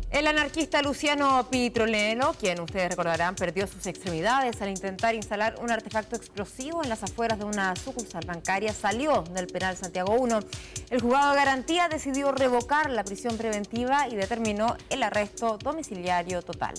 El anarquista Luciano Pitronello, quien ustedes recordarán perdió sus extremidades al intentar instalar un artefacto explosivo en las afueras de una sucursal bancaria, salió del penal Santiago 1. El juzgado de garantía decidió revocar la prisión preventiva y determinó el arresto domiciliario total.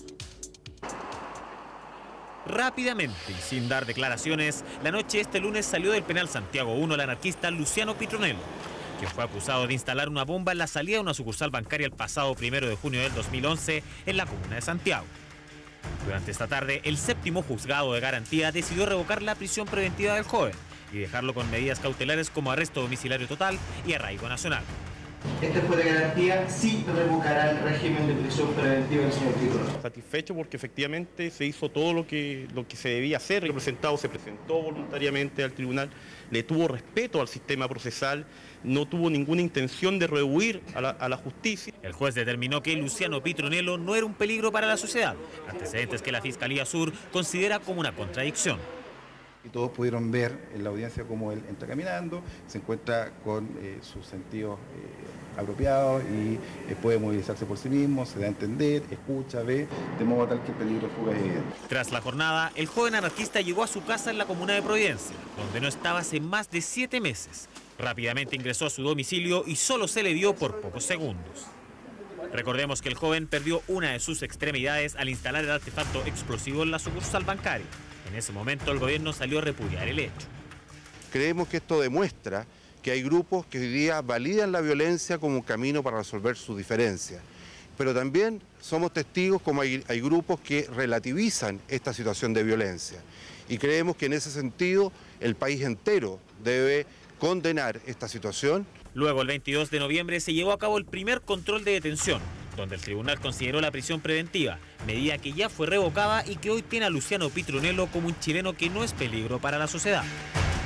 Rápidamente y sin dar declaraciones, la noche de este lunes salió del penal Santiago 1 el anarquista Luciano Pitronello, quien fue acusado de instalar una bomba en la salida de una sucursal bancaria el pasado 1 de junio del 2011 en la comuna de Santiago. Durante esta tarde, el séptimo juzgado de garantía decidió revocar la prisión preventiva del joven y dejarlo con medidas cautelares como arresto domiciliario total y arraigo nacional. Este juez de garantía sí revocará el régimen de prisión preventiva del señor Pitronello. Satisfecho porque efectivamente se hizo todo lo que se debía hacer. El representado se presentó voluntariamente al tribunal, le tuvo respeto al sistema procesal, no tuvo ninguna intención de rehuir a la justicia. El juez determinó que Luciano Pitronello no era un peligro para la sociedad, antecedentes que la Fiscalía Sur considera como una contradicción. Y todos pudieron ver en la audiencia cómo él entra caminando, se encuentra con sus sentidos apropiados y puede movilizarse por sí mismo, se da a entender, escucha, ve, de modo tal que el peligro de fuga es evidente. Tras la jornada, el joven anarquista llegó a su casa en la comuna de Providencia, donde no estaba hace más de 7 meses. Rápidamente ingresó a su domicilio y solo se le vio por pocos segundos. Recordemos que el joven perdió una de sus extremidades al instalar el artefacto explosivo en la sucursal bancaria. En ese momento el gobierno salió a repudiar el hecho. Creemos que esto demuestra que hay grupos que hoy día validan la violencia como un camino para resolver sus diferencias. Pero también somos testigos como hay grupos que relativizan esta situación de violencia. Y creemos que en ese sentido el país entero debe condenar esta situación. Luego, el 22 de noviembre, se llevó a cabo el primer control de detención, donde el tribunal consideró la prisión preventiva, medida que ya fue revocada y que hoy tiene a Luciano Pitronello como un chileno que no es peligro para la sociedad.